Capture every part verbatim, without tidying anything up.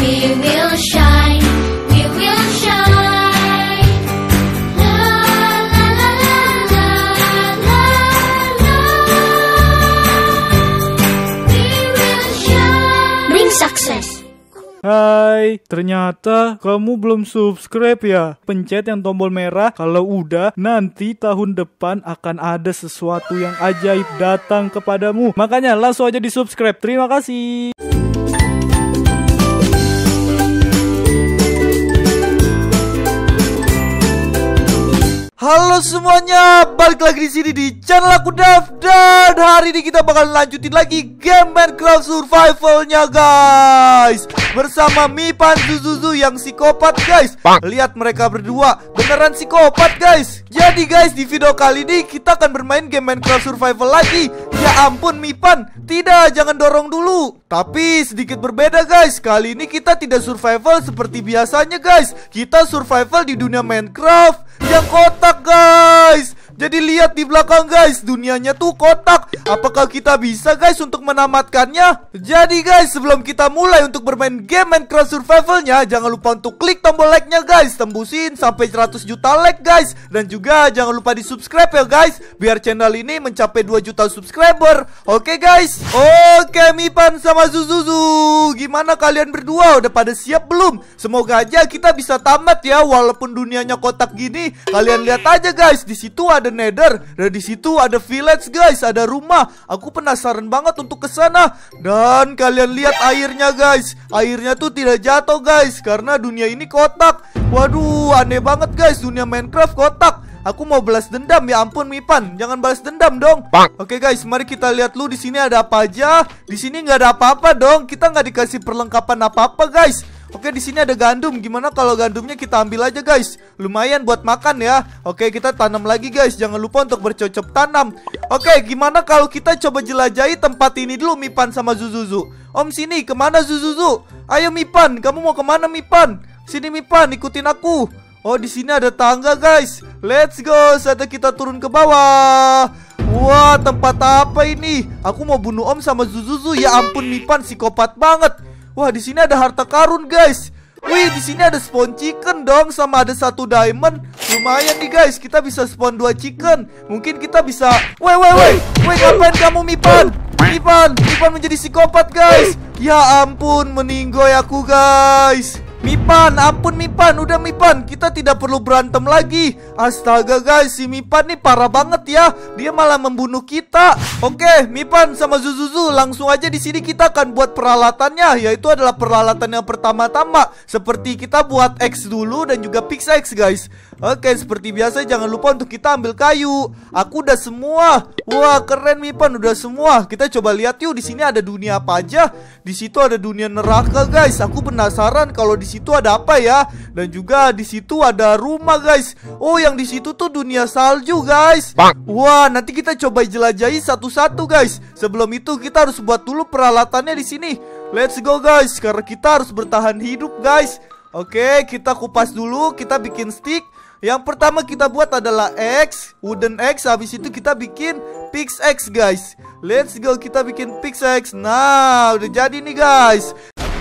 We will shine, we will shine. La la la la la la la. We will shine. Bring success. Hai, ternyata kamu belum subscribe ya? Pencet yang tombol merah. Kalau udah, nanti tahun depan akan ada sesuatu yang ajaib datang kepadamu. Makanya langsung aja di subscribe. Terima kasih. Halo semuanya, balik lagi di sini di channel aku Dev, dan hari ini kita bakal lanjutin lagi game Minecraft Survival-nya guys, bersama Mipan Zuzuzu yang psikopat guys. Lihat mereka berdua beneran psikopat guys. Jadi guys, di video kali ini kita akan bermain game Minecraft Survival lagi. Ya ampun Mipan, tidak, jangan dorong dulu. Tapi sedikit berbeda guys, kali ini kita tidak survival seperti biasanya guys. Kita survival di dunia Minecraft yang kotak guys. Jadi lihat di belakang guys, dunianya tuh kotak. Apakah kita bisa guys untuk menamatkannya? Jadi guys, sebelum kita mulai untuk bermain game Minecraft Survival-nya, jangan lupa untuk klik tombol like-nya guys. Tembusin sampai seratus juta like guys. Dan juga jangan lupa di subscribe ya guys, biar channel ini mencapai dua juta subscriber. Oke guys. Oke Mipan sama Zuzuzu, gimana kalian berdua? Udah pada siap belum? Semoga aja kita bisa tamat ya, walaupun dunianya kotak gini. Kalian lihat aja guys, di situ ada nether, dan di situ ada village guys, ada rumah. Aku penasaran banget untuk ke sana. Dan kalian lihat airnya guys, airnya tuh tidak jatuh guys, karena dunia ini kotak. Waduh, aneh banget guys, dunia Minecraft kotak. Aku mau balas dendam, ya ampun Mipan, jangan balas dendam dong. Oke guys, mari kita lihat lu di sini ada apa aja. Di sini nggak ada apa-apa dong, kita nggak dikasih perlengkapan apa-apa guys. Oke, di sini ada gandum. Gimana kalau gandumnya kita ambil aja guys? Lumayan buat makan ya. Oke, kita tanam lagi guys. Jangan lupa untuk bercocok tanam. Oke, gimana kalau kita coba jelajahi tempat ini dulu Mipan sama Zuzuzu. Om sini, kemana Zuzuzu? Ayo Mipan, kamu mau kemana Mipan? Sini Mipan, ikutin aku. Oh, di sini ada tangga guys. Let's go, saatnya kita turun ke bawah. Wah, tempat apa ini? Aku mau bunuh Om sama Zuzuzu. Ya ampun Mipan, psikopat banget. Wah, di sini ada harta karun guys. Wih, di sini ada spawn chicken dong, sama ada satu diamond. Lumayan nih guys, kita bisa spawn dua chicken. Mungkin kita bisa. Woi, woi, woi, woi, ngapain kamu Mipan? Mipan, Mipan menjadi psikopat guys. Ya ampun, meninggoy aku guys. Mipan, ampun Mipan, udah Mipan, kita tidak perlu berantem lagi. Astaga guys, si Mipan nih parah banget ya. Dia malah membunuh kita. Oke, Mipan sama Zuzuzu, langsung aja di sini kita akan buat peralatannya, yaitu adalah peralatan yang pertama-tama. Seperti kita buat X dulu dan juga pickaxe guys. Oke, seperti biasa jangan lupa untuk kita ambil kayu. Aku udah semua. Wah, keren Mipan, udah semua. Kita coba lihat yuk, di sini ada dunia apa aja. Di situ ada dunia neraka guys. Aku penasaran kalau di situ ada apa ya. Dan juga di situ ada rumah guys. Oh, yang di situ tuh dunia salju guys. Wah, nanti kita coba jelajahi satu-satu guys. Sebelum itu kita harus buat dulu peralatannya di sini. Let's go guys, karena kita harus bertahan hidup guys. Oke, kita kupas dulu, kita bikin stick. Yang pertama kita buat adalah X, wooden X. Habis itu kita bikin pickaxe guys. Let's go, kita bikin pickaxe. Nah, udah jadi nih guys.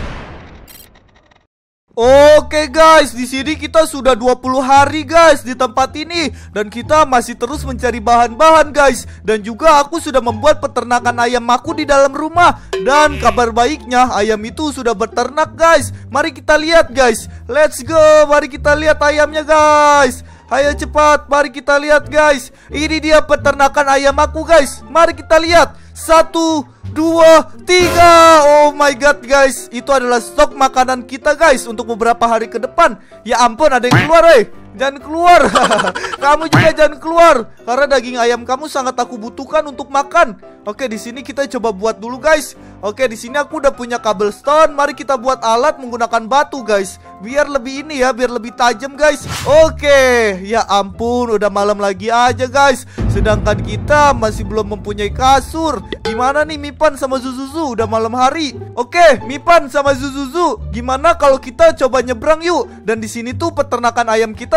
Oke guys, di sini kita sudah dua puluh hari guys di tempat ini, dan kita masih terus mencari bahan-bahan guys. Dan juga aku sudah membuat peternakan ayam aku di dalam rumah. Dan kabar baiknya, ayam itu sudah berternak guys. Mari kita lihat guys. Let's go, mari kita lihat ayamnya guys. Ayo cepat, mari kita lihat guys. Ini dia peternakan ayam aku guys. Mari kita lihat. Satu, dua, tiga. Oh my god guys, itu adalah stok makanan kita guys untuk beberapa hari ke depan. Ya ampun, ada yang keluar eh. Jangan keluar. Kamu juga jangan keluar, karena daging ayam kamu sangat aku butuhkan untuk makan. Oke, di sini kita coba buat dulu guys. Oke, di sini aku udah punya cobblestone. Mari kita buat alat menggunakan batu guys, biar lebih ini ya, biar lebih tajam guys. Oke, ya ampun, udah malam lagi aja guys. Sedangkan kita masih belum mempunyai kasur. Gimana nih Mipan sama Zuzuzu? Udah malam hari. Oke, Mipan sama Zuzuzu, gimana kalau kita coba nyebrang yuk? Dan di sini tuh peternakan ayam kita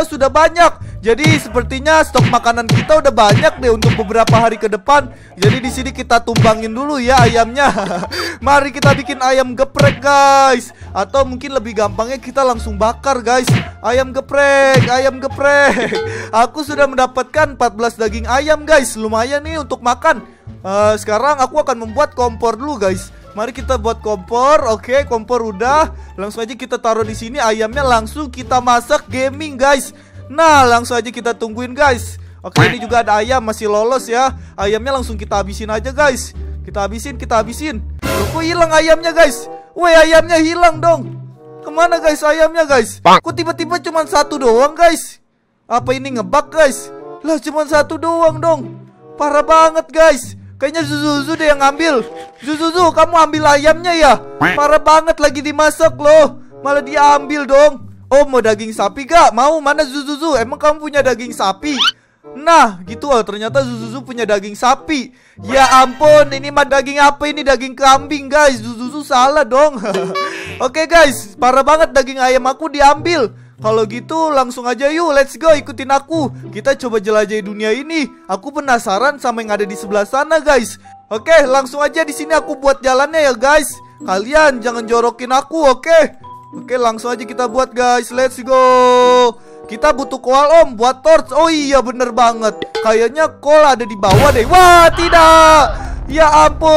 sudah banyak. Jadi sepertinya stok makanan kita udah banyak deh untuk beberapa hari ke depan. Jadi di sini kita tumbangin dulu ya ayamnya. Mari kita bikin ayam geprek guys. Atau mungkin lebih gampangnya kita langsung bakar guys. Ayam geprek, ayam geprek. Aku sudah mendapatkan empat belas daging ayam guys. Lumayan nih untuk makan. uh, Sekarang aku akan membuat kompor dulu guys. Mari kita buat kompor. Oke, kompor udah. Langsung aja kita taruh di sini. Ayamnya langsung kita masak gaming guys. Nah, langsung aja kita tungguin guys. Oke, ini juga ada ayam masih lolos ya. Ayamnya langsung kita habisin aja guys. Kita habisin, kita habisin. Loh, kok hilang ayamnya guys? Woi, ayamnya hilang dong. Kemana guys ayamnya guys? Kok tiba-tiba cuma satu doang guys? Apa ini ngebug guys? Lah, cuma satu doang dong. Parah banget guys. Kayaknya Zuzuzu deh yang ngambil. Zuzuzu, kamu ambil ayamnya ya? Parah banget, lagi dimasak loh. Malah diambil dong. Oh, mau daging sapi gak? Mau, mana Zuzuzu? Emang kamu punya daging sapi? Nah, gitu oh, ternyata Zuzuzu punya daging sapi. Ya ampun, ini mah daging apa ini? Daging kambing guys. Zuzuzu salah dong. Oke guys, parah banget daging ayam aku diambil. Kalau gitu langsung aja yuk, let's go, ikutin aku. Kita coba jelajahi dunia ini. Aku penasaran sama yang ada di sebelah sana guys. Oke, langsung aja di sini aku buat jalannya ya guys. Kalian jangan jorokin aku, oke? Oke, langsung aja kita buat guys, let's go. Kita butuh koal om buat torch. Oh iya bener banget. Kayaknya koal ada di bawah deh. Wah tidak. Ya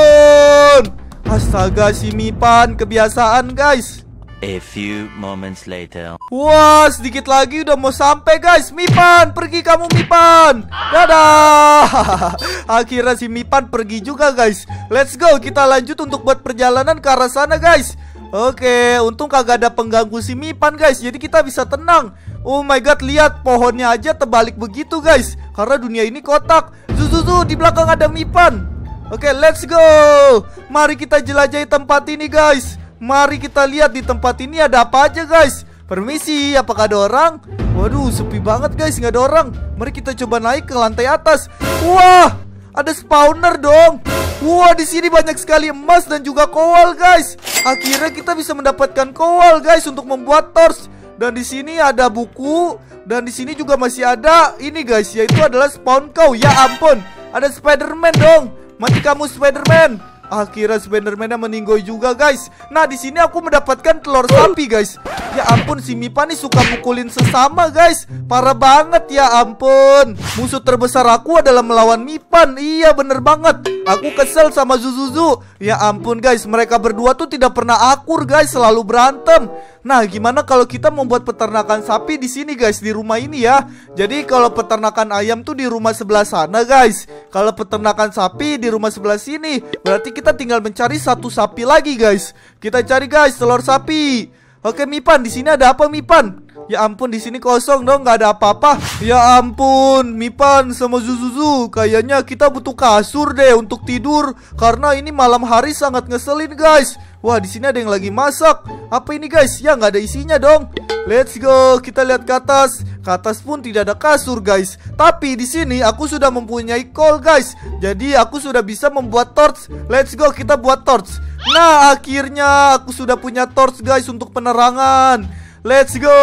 ampun. Astaga, si Mipan kebiasaan guys. A few moments later. Wah, sedikit lagi udah mau sampai guys. Mipan, pergi kamu Mipan. Dadah. Akhirnya si Mipan pergi juga guys. Let's go, kita lanjut untuk buat perjalanan ke arah sana guys. Oke, untung kagak ada pengganggu si Mipan guys. Jadi kita bisa tenang. Oh my god, lihat pohonnya aja terbalik begitu guys. Karena dunia ini kotak. Zuzuzu, di belakang ada Mipan. Oke, let's go. Mari kita jelajahi tempat ini guys. Mari kita lihat di tempat ini ada apa aja guys. Permisi, apakah ada orang? Waduh, sepi banget guys, nggak ada orang. Mari kita coba naik ke lantai atas. Wah, ada spawner dong. Wah, di sini banyak sekali emas dan juga koal guys. Akhirnya kita bisa mendapatkan koal guys untuk membuat torch. Dan di sini ada buku. Dan di sini juga masih ada ini guys, yaitu adalah spawn cow. Ya ampun, ada Spiderman dong. Mati kamu Spiderman. Akhirnya Spiderman-nya meninggoy juga guys. Nah, di sini aku mendapatkan telur sapi guys. Ya ampun, si Mipan nih suka mukulin sesama guys. Parah banget, ya ampun. Musuh terbesar aku adalah melawan Mipan. Iya bener banget. Aku kesel sama Zuzuzu. Ya ampun guys, mereka berdua tuh tidak pernah akur guys, selalu berantem. Nah, gimana kalau kita membuat peternakan sapi di sini guys, di rumah ini ya. Jadi kalau peternakan ayam tuh di rumah sebelah sana guys. Kalau peternakan sapi di rumah sebelah sini. Berarti kita tinggal mencari satu sapi lagi guys. Kita cari guys telur sapi. Oke Mipan, di sini ada apa Mipan? Ya ampun, di sini kosong dong, nggak ada apa-apa. Ya ampun, Mipan sama Zuzuzu, kayaknya kita butuh kasur deh untuk tidur karena ini malam hari sangat ngeselin guys. Wah, di sini ada yang lagi masak. Apa ini guys? Ya nggak ada isinya dong. Let's go, kita lihat ke atas. Ke atas pun tidak ada kasur guys. Tapi di sini aku sudah mempunyai coal guys. Jadi aku sudah bisa membuat torch. Let's go, kita buat torch. Nah, akhirnya aku sudah punya torch guys untuk penerangan. Let's go.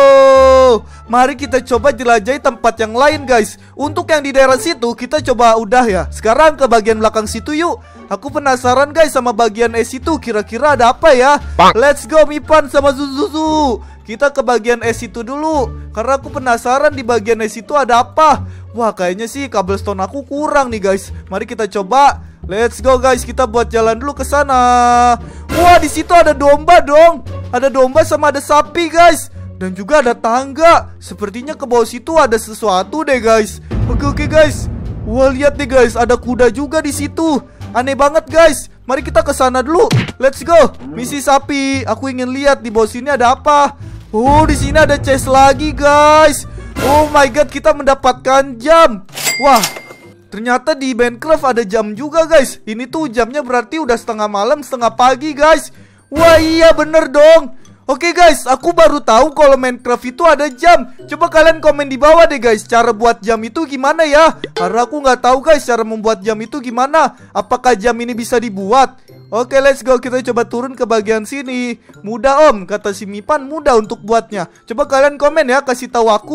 Mari kita coba jelajahi tempat yang lain guys. Untuk yang di daerah situ kita coba udah ya. Sekarang ke bagian belakang situ yuk. Aku penasaran guys sama bagian es itu. Kira-kira ada apa ya? Let's go Mipan sama Zuzuzu. Kita ke bagian es itu dulu. Karena aku penasaran di bagian es itu ada apa. Wah, kayaknya sih cobblestone aku kurang nih guys. Mari kita coba. Let's go guys, kita buat jalan dulu ke sana. Wah, di situ ada domba dong. Ada domba sama ada sapi guys. Dan juga ada tangga. Sepertinya ke bawah situ ada sesuatu deh guys. Oke oke guys. Wah, lihat deh guys, ada kuda juga di situ. Aneh banget guys. Mari kita ke sana dulu. Let's go. Misi sapi. Aku ingin lihat di bawah sini ada apa. Oh, di sini ada chest lagi guys. Oh my god, kita mendapatkan jam. Wah, ternyata di Minecraft ada jam juga guys. Ini tuh jamnya berarti udah setengah malam, setengah pagi guys. Wah iya bener dong. Oke guys, aku baru tahu kalau Minecraft itu ada jam. Coba kalian komen di bawah deh guys, cara buat jam itu gimana ya. Karena aku nggak tahu guys cara membuat jam itu gimana. Apakah jam ini bisa dibuat? Oke let's go, kita coba turun ke bagian sini. Mudah om, kata si Mipan, mudah untuk buatnya. Coba kalian komen ya, kasih tahu aku.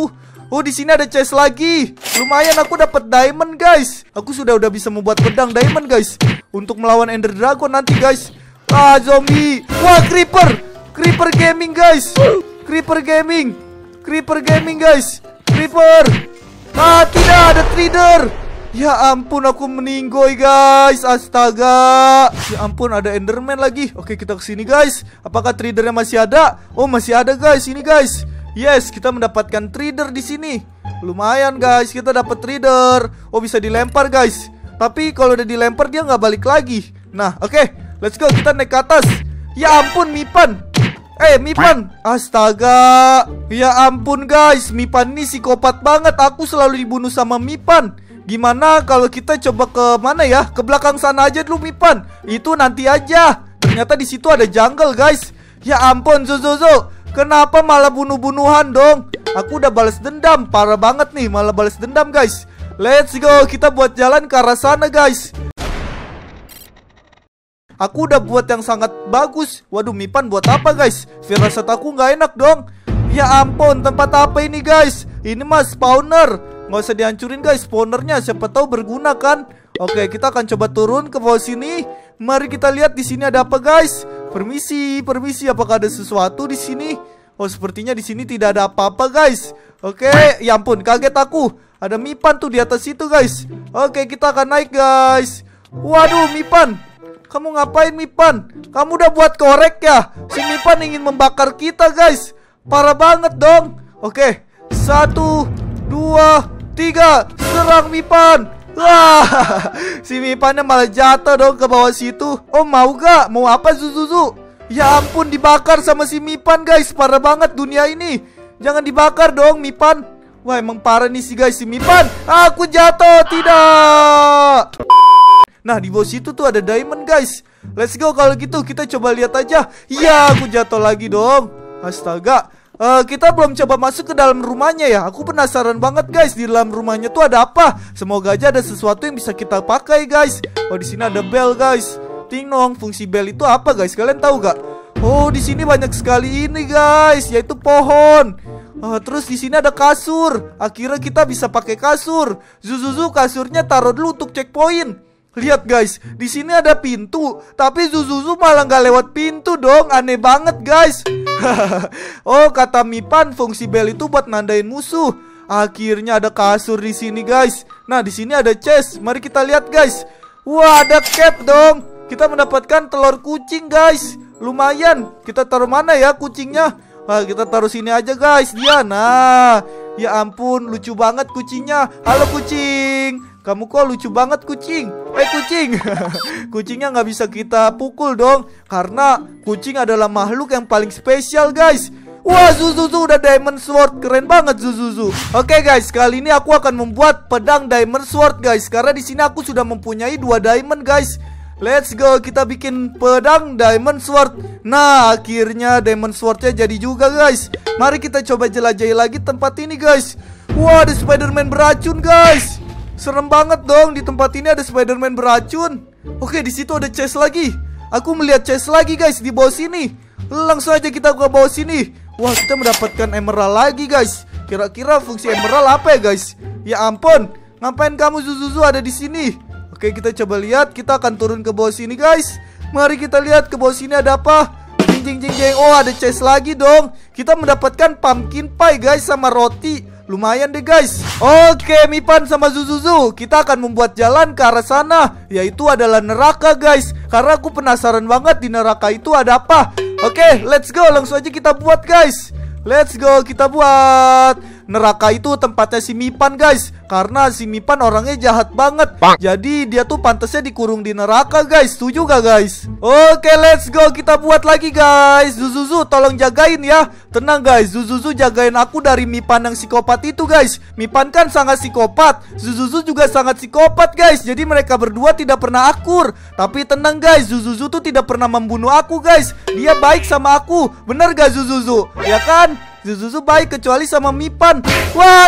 Oh, di sini ada chest lagi. Lumayan aku dapat diamond, guys. Aku sudah udah bisa membuat pedang diamond, guys, untuk melawan Ender Dragon nanti, guys. Ah, zombie. Wah, creeper. Creeper gaming, guys. Creeper gaming. Creeper gaming, guys. Creeper. Ah, tidak ada trader. Ya ampun, aku meninggoy, guys. Astaga. Ya ampun, ada Enderman lagi. Oke, kita kesini, guys. Apakah tradernya masih ada? Oh, masih ada, guys. Ini, guys. Yes, kita mendapatkan trader di sini. Lumayan, guys. Kita dapat trader. Oh, bisa dilempar, guys. Tapi kalau udah dilempar dia nggak balik lagi. Nah, oke, okay, let's go. Kita naik ke atas. Ya ampun, Mipan. Eh, Mipan. Astaga. Ya ampun, guys. Mipan ini psikopat banget. Aku selalu dibunuh sama Mipan. Gimana kalau kita coba ke mana ya? Ke belakang sana aja dulu, Mipan. Itu nanti aja. Ternyata di situ ada jungle, guys. Ya ampun, Zuzuzu. Kenapa malah bunuh-bunuhan dong? Aku udah balas dendam. Parah banget nih, malah balas dendam, guys. Let's go. Kita buat jalan ke arah sana, guys. Aku udah buat yang sangat bagus. Waduh, Mipan buat apa, guys? Firasat aku nggak enak dong. Ya ampun, tempat apa ini, guys? Ini mah spawner. Nggak usah dihancurin, guys, spawnernya. Siapa tahu berguna kan? Oke, kita akan coba turun ke bawah sini. Mari kita lihat di sini ada apa, guys. Permisi, permisi. Apakah ada sesuatu di sini? Oh, sepertinya di sini tidak ada apa-apa, guys. Oke, ya ampun, kaget aku. Ada Mipan tuh di atas itu, guys. Oke, kita akan naik, guys. Waduh, Mipan. Kamu ngapain, Mipan? Kamu udah buat korek ya? Si Mipan ingin membakar kita, guys. Parah banget dong. Oke, satu, dua, tiga. Serang Mipan. Wah, si Mipannya malah jatuh dong ke bawah situ. Oh, mau gak? Mau apa, Zuzuzu? Ya ampun, dibakar sama si Mipan, guys. Parah banget dunia ini. Jangan dibakar dong, Mipan. Wah, emang parah nih si guys, si Mipan. Aku jatuh, tidak. Nah, di bawah situ tuh ada diamond, guys. Let's go, kalau gitu kita coba lihat aja. Iya, aku jatuh lagi dong. Astaga. Uh, kita belum coba masuk ke dalam rumahnya ya. Aku penasaran banget, guys. Di dalam rumahnya tuh ada apa? Semoga aja ada sesuatu yang bisa kita pakai, guys. Oh, di sini ada bell, guys. Ting nong. Fungsi bell itu apa, guys? Kalian tahu gak? Oh, di sini banyak sekali ini, guys. Yaitu pohon. Uh, terus di sini ada kasur. Akhirnya kita bisa pakai kasur. Zuzuzu, kasurnya taruh dulu untuk checkpoint. Lihat, guys, di sini ada pintu, tapi Zuzuzu malah nggak lewat pintu dong. Aneh banget, guys. Oh, kata Mipan, fungsi bell itu buat nandain musuh. Akhirnya ada kasur di sini, guys. Nah, di sini ada chest. Mari kita lihat, guys. Wah, ada cap dong. Kita mendapatkan telur kucing, guys. Lumayan. Kita taruh mana ya kucingnya? Wah, kita taruh sini aja, guys. Dia, nah, ya ampun, lucu banget kucingnya. Halo, kucing. Kamu kok lucu banget, kucing. Eh, kucing. Kucingnya nggak bisa kita pukul dong, karena kucing adalah makhluk yang paling spesial, guys. Wah, Zuzuzu udah diamond sword. Keren banget, Zuzuzu. Oke, guys, kali ini aku akan membuat pedang diamond sword, guys. Karena di sini aku sudah mempunyai dua diamond, guys. Let's go, kita bikin pedang diamond sword. Nah, akhirnya diamond swordnya jadi juga, guys. Mari kita coba jelajahi lagi tempat ini, guys. Wah, ada Spiderman beracun, guys. Serem banget dong, di tempat ini ada Spiderman beracun. Oke, di situ ada chest lagi. Aku melihat chest lagi, guys, di bawah sini. Langsung aja kita ke bawah sini. Wah, kita mendapatkan emerald lagi, guys. Kira-kira fungsi emerald apa ya, guys? Ya ampun, ngapain kamu, Zuzuzu, ada di sini? Oke, kita coba lihat. Kita akan turun ke bawah sini, guys. Mari kita lihat ke bawah sini ada apa. Jing jing jing jing. Oh, ada chest lagi dong. Kita mendapatkan pumpkin pie, guys, sama roti. Lumayan deh, guys. Oke, Mipan sama Zuzuzu, kita akan membuat jalan ke arah sana, yaitu adalah neraka, guys. Karena aku penasaran banget di neraka itu ada apa. Oke, let's go. Langsung aja kita buat, guys. Let's go, kita buat. Neraka itu tempatnya si Mipan, guys. Karena si Mipan orangnya jahat banget. Jadi dia tuh pantasnya dikurung di neraka, guys. Setuju gak, guys? Oke, let's go. Kita buat lagi, guys. Zuzuzu, tolong jagain ya. Tenang, guys. Zuzuzu jagain aku dari Mipan yang psikopat itu, guys. Mipan kan sangat psikopat. Zuzuzu juga sangat psikopat, guys. Jadi mereka berdua tidak pernah akur. Tapi tenang, guys. Zuzuzu tuh tidak pernah membunuh aku, guys. Dia baik sama aku. Bener gak, Zuzuzu? Ya kan? Zuzuzu baik kecuali sama Mipan. Wah,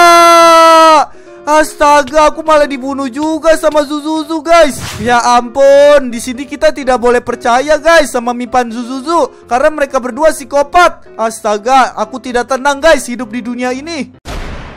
tidak. Astaga, aku malah dibunuh juga sama Zuzuzu, guys. Ya ampun, di sini kita tidak boleh percaya, guys, sama Mipan Zuzuzu, karena mereka berdua psikopat. Astaga, aku tidak tenang, guys, hidup di dunia ini.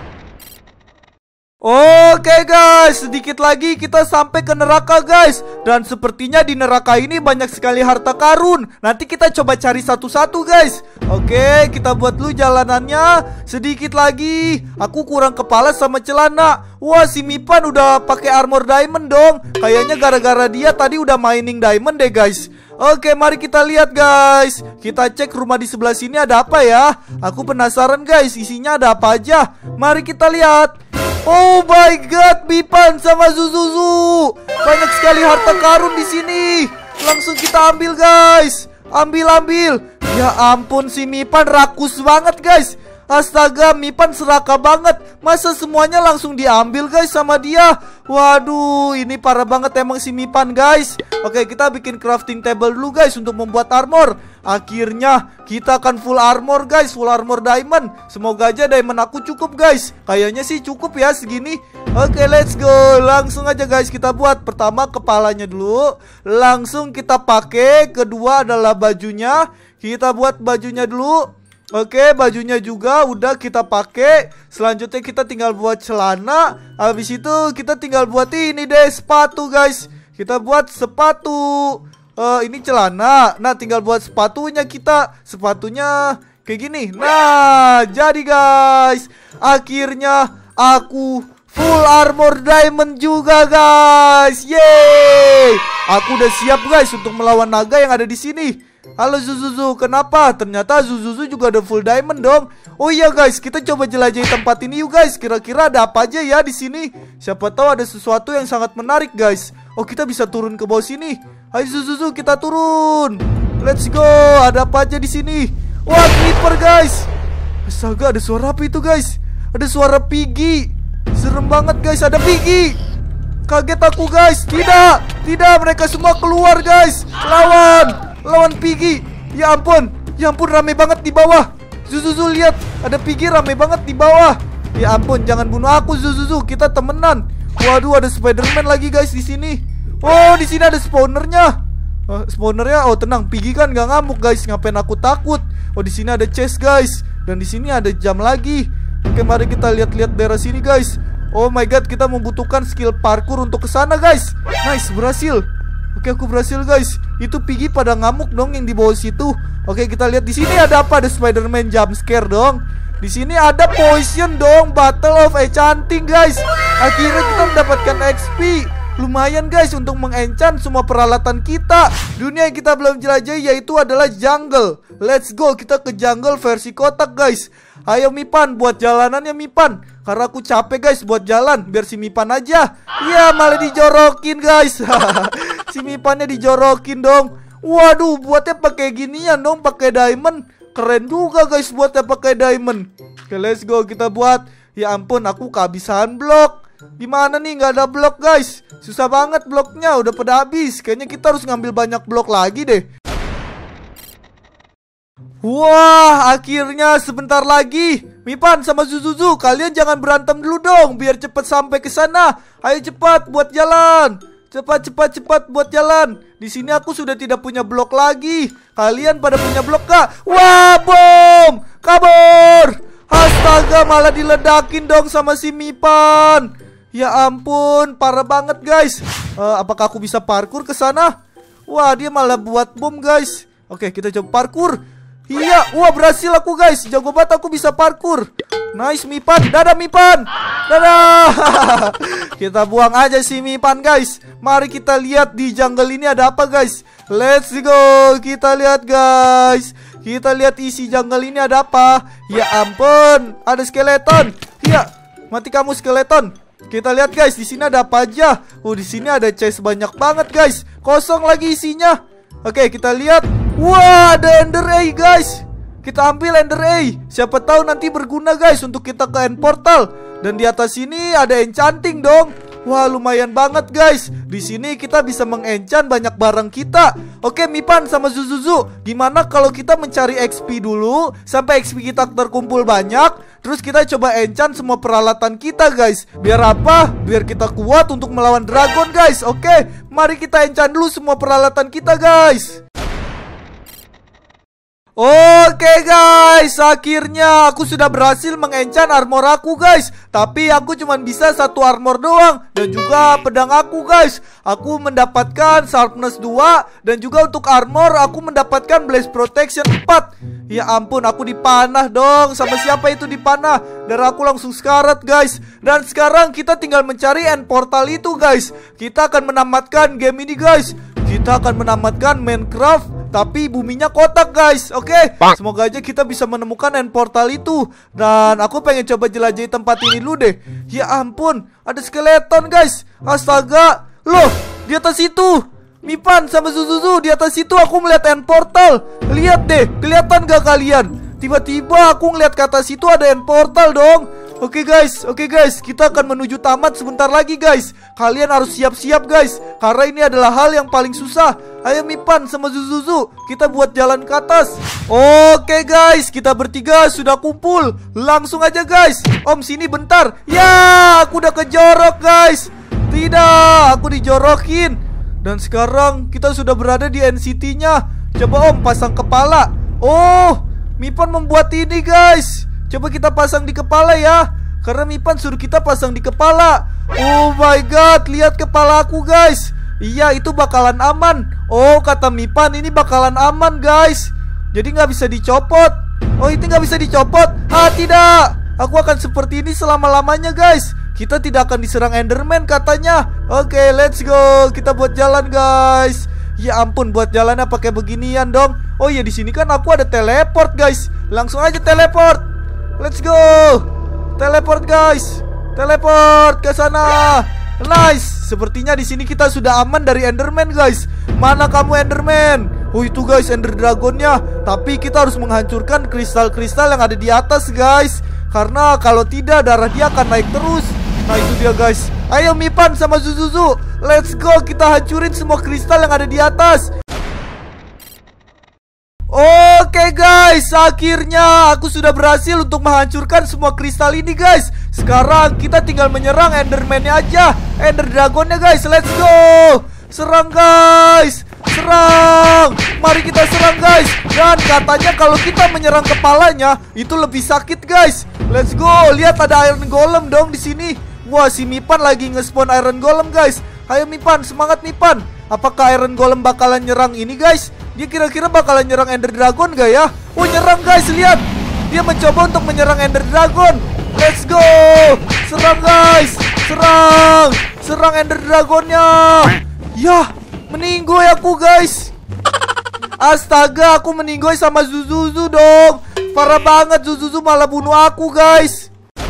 Oke guys, sedikit lagi kita sampai ke neraka guys. Dan sepertinya di neraka ini banyak sekali harta karun. Nanti kita coba cari satu-satu guys. Oke, kita buat dulu jalanannya. Sedikit lagi. Aku kurang kepala sama celana. Wah, si Mipan udah pakai armor diamond dong. Kayaknya gara-gara dia tadi udah mining diamond deh guys. Oke, mari kita lihat guys. Kita cek rumah di sebelah sini ada apa ya. Aku penasaran guys, isinya ada apa aja. Mari kita lihat. Oh my god, Mipan sama Zuzuzu. Banyak sekali harta karun di sini. Langsung kita ambil guys. Ambil, ambil. Ya ampun, si Mipan rakus banget guys. Astaga, Mipan serakah banget. Masa semuanya langsung diambil guys sama dia? Waduh, ini parah banget emang si Mipan guys. Oke, kita bikin crafting table dulu guys untuk membuat armor. Akhirnya kita akan full armor guys, full armor diamond. Semoga aja diamond aku cukup guys. Kayaknya sih cukup ya segini. Oke, let's go. Langsung aja guys kita buat. Pertama kepalanya dulu. Langsung kita pakai. Kedua adalah bajunya. Kita buat bajunya dulu. Oke, bajunya juga udah kita pakai. Selanjutnya kita tinggal buat celana. Habis itu kita tinggal buat ini deh, sepatu guys. Kita buat sepatu. uh, Ini celana. Nah, tinggal buat sepatunya kita. Sepatunya kayak gini. Nah, jadi guys, akhirnya aku full armor diamond juga guys. Yeay. Aku udah siap guys untuk melawan naga yang ada di sini. Halo Zuzuzu, kenapa? Ternyata Zuzuzu juga ada full diamond dong. Oh iya guys, kita coba jelajahi tempat ini yuk guys. Kira-kira ada apa aja ya di sini? Siapa tahu ada sesuatu yang sangat menarik guys. Oh, kita bisa turun ke bawah sini. Hai Zuzuzu, kita turun. Let's go. Ada apa aja di sini? Wah, creeper guys. Astaga, ada suara apa itu guys? Ada suara Piggy. Serem banget guys, ada Piggy. Kaget aku guys. Tidak, tidak, mereka semua keluar guys. Lawan. Lawan Piggy. Ya ampun. Ya ampun, rame banget di bawah. Zuzuzu, lihat. Ada Piggy rame banget di bawah. Ya ampun, jangan bunuh aku Zuzuzu. Kita temenan. Waduh, ada Spiderman lagi guys di sini. Oh, di sini ada spawnernya. uh, Spawnernya, oh tenang. Piggy kan gak ngamuk guys. Ngapain aku takut? Oh, di sini ada chest guys. Dan di sini ada jam lagi. Oke, mari kita lihat-lihat daerah sini guys. Oh my god, kita membutuhkan skill parkour untuk kesana guys. Nice, berhasil. Oke, aku berhasil guys. Itu Piggy pada ngamuk dong yang di bawah situ. Oke, kita lihat di sini ada apa? Ada Spiderman jump scare dong. Di sini ada poison dong, Battle of Enchanting guys. Akhirnya kita mendapatkan X P. Lumayan guys untuk mengenchant semua peralatan kita. Dunia yang kita belum jelajahi yaitu adalah jungle. Let's go, kita ke jungle versi kotak guys. Ayo Mipan, buat jalanannya Mipan. Karena aku capek guys buat jalan. Biar si Mipan aja. Ya, malah dijorokin guys. Si Mipannya dijorokin dong. Waduh, buatnya pakai ginian dong, pakai diamond. Keren juga guys buatnya pakai diamond. Oke, let's go, kita buat. Ya ampun, aku kehabisan blok. Gimana nih, nggak ada blok guys. Susah banget bloknya, udah pada habis. Kayaknya kita harus ngambil banyak blok lagi deh. Wah, akhirnya sebentar lagi. Mipan sama Zuzuzu, kalian jangan berantem dulu dong, biar cepet sampai ke sana. Ayo cepat buat jalan. Cepat, cepat, cepat buat jalan. Di sini aku sudah tidak punya blok lagi. Kalian pada punya blok kah? Wah, bom! Kabur! Astaga, malah diledakin dong sama si Mipan. Ya ampun, parah banget guys. uh, Apakah aku bisa parkour ke sana? Wah, dia malah buat bom guys. Oke, kita coba parkour. Iya, wah berhasil aku guys. Jago banget aku bisa parkour. Nice Mipan, dadah Mipan. Dadah. Kita buang aja si Mipan guys. Mari kita lihat di jungle ini ada apa guys. Let's go. Kita lihat guys. Kita lihat isi jungle ini ada apa. Ya ampun, ada skeleton. Iya, mati kamu skeleton. Kita lihat guys, di sini ada apa aja. Oh, di sini ada chest banyak banget guys. Kosong lagi isinya. Oke, kita lihat. Wah, ada Ender Eye guys. Kita ambil Ender Eye. Siapa tahu nanti berguna guys untuk kita ke end portal. Dan di atas sini ada enchanting dong. Wah, lumayan banget guys. Di sini kita bisa mengenchant banyak barang kita. Oke, Mipan sama Zuzuzu, gimana kalau kita mencari X P dulu sampai X P kita terkumpul banyak, terus kita coba enchant semua peralatan kita guys. Biar apa? Biar kita kuat untuk melawan dragon guys. Oke, mari kita enchant dulu semua peralatan kita guys. Oke guys, guys, akhirnya aku sudah berhasil mengenchant armor aku guys. Tapi aku cuma bisa satu armor doang. Dan juga pedang aku guys. Aku mendapatkan sharpness dua. Dan juga untuk armor aku mendapatkan blaze protection empat. Ya ampun, aku dipanah dong. Sama siapa itu dipanah? Darah aku langsung sekarat guys. Dan sekarang kita tinggal mencari end portal itu guys. Kita akan menamatkan game ini guys. Kita akan menamatkan Minecraft tapi buminya kotak guys. Oke, okay? Semoga aja kita bisa menemukan end portal itu. Dan aku pengen coba jelajahi tempat ini dulu deh. Ya ampun, ada skeleton guys. Astaga. Loh, di atas itu Mipan sama Zuzuzu, di atas itu aku melihat end portal. Lihat deh, kelihatan gak kalian? Tiba-tiba aku ngeliat ke atas itu ada end portal dong. Oke okay guys, oke okay guys, kita akan menuju tamat sebentar lagi guys. Kalian harus siap-siap guys, karena ini adalah hal yang paling susah. Ayo Mipan sama Zuzuzu, kita buat jalan ke atas. Oke okay guys, kita bertiga sudah kumpul. Langsung aja guys. Om sini bentar. Ya, aku udah kejorok guys. Tidak, aku dijorokin. Dan sekarang kita sudah berada di N C T-nya. Coba Om pasang kepala. Oh, Mipan membuat ini guys. Coba kita pasang di kepala ya. Karena Mipan suruh kita pasang di kepala. Oh my god, lihat kepala aku guys. Iya, itu bakalan aman. Oh, kata Mipan ini bakalan aman guys. Jadi nggak bisa dicopot. Oh, itu nggak bisa dicopot. Ah, tidak. Aku akan seperti ini selama-lamanya guys. Kita tidak akan diserang Enderman katanya. Oke, okay, let's go. Kita buat jalan guys. Ya ampun, buat jalannya pakai beginian dong. Oh iya, di sini kan aku ada teleport guys. Langsung aja teleport. Let's go. Teleport guys. Teleport ke sana. Nice. Sepertinya di sini kita sudah aman dari Enderman guys. Mana kamu Enderman? Oh itu guys, Ender Dragonnya. Tapi kita harus menghancurkan kristal-kristal yang ada di atas guys. Karena kalau tidak darah dia akan naik terus. Nah itu dia guys. Ayo Mipan sama Zuzuzu, let's go, kita hancurin semua kristal yang ada di atas. Oke guys, akhirnya aku sudah berhasil untuk menghancurkan semua kristal ini guys. Sekarang kita tinggal menyerang Enderman-nya aja, Ender Dragonnya guys. Let's go. Serang guys. Serang. Mari kita serang guys. Dan katanya kalau kita menyerang kepalanya itu lebih sakit guys. Let's go. Lihat ada Iron Golem dong di sini. Wah, si Mipan lagi nge-spawn Iron Golem guys. Ayo Mipan, semangat Mipan. Apakah Iron Golem bakalan nyerang ini guys? Dia kira-kira bakalan nyerang Ender Dragon gak ya? Oh, nyerang guys, lihat. Dia mencoba untuk menyerang Ender Dragon. Let's go. Serang guys. Serang. Serang Ender Dragonnya. Yah, meninggoy aku guys. Astaga, aku meninggoy sama Zuzuzu dong. Parah banget, Zuzuzu malah bunuh aku guys.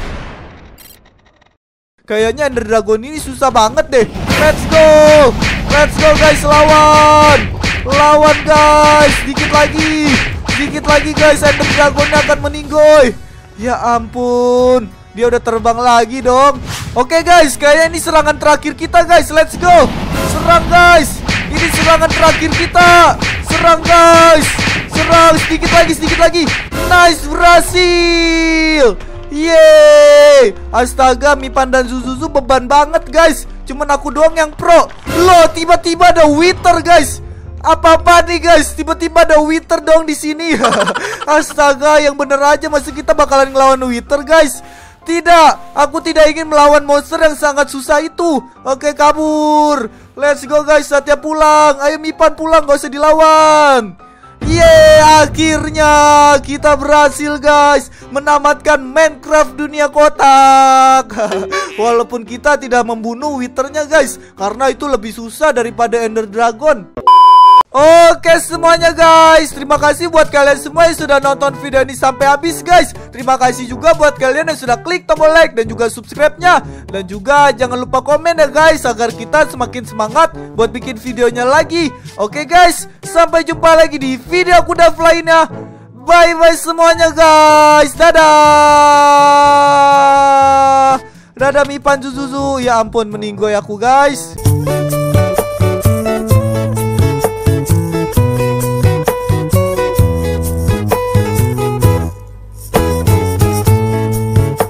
Kayaknya Ender Dragon ini susah banget deh. Let's go. Let's go guys, lawan. Lawan guys. Dikit lagi. Dikit lagi guys, Ender Dragonnya akan meninggoy. Ya ampun, dia udah terbang lagi dong. Oke guys, kayaknya ini serangan terakhir kita guys. Let's go. Serang guys. Ini serangan terakhir kita. Serang guys. Serang, sedikit lagi, sedikit lagi. Nice, berhasil. Yeay. Astaga, Mipan dan Zuzuzu beban banget guys. Cuman aku doang yang pro. Loh, tiba-tiba ada Wither guys. Apa-apa nih guys, tiba-tiba ada Wither dong di sini. Astaga, yang bener aja masih kita bakalan ngelawan Wither guys. Tidak, aku tidak ingin melawan monster yang sangat susah itu. Oke, kabur. Let's go guys, saatnya pulang. Ayo Mipan pulang, gak usah dilawan. Yeay, akhirnya kita berhasil guys menamatkan Minecraft dunia kotak. Walaupun kita tidak membunuh Withernya guys, karena itu lebih susah daripada Ender Dragon. Oke semuanya guys, terima kasih buat kalian semua yang sudah nonton video ini sampai habis guys. Terima kasih juga buat kalian yang sudah klik tombol like dan juga subscribe-nya. Dan juga jangan lupa komen ya guys, agar kita semakin semangat buat bikin videonya lagi. Oke guys, sampai jumpa lagi di video Kudaf lainnya. Bye bye semuanya guys. Dadah. Dadah Mipan Zuzuzu. Ya ampun, meninggoy aku guys.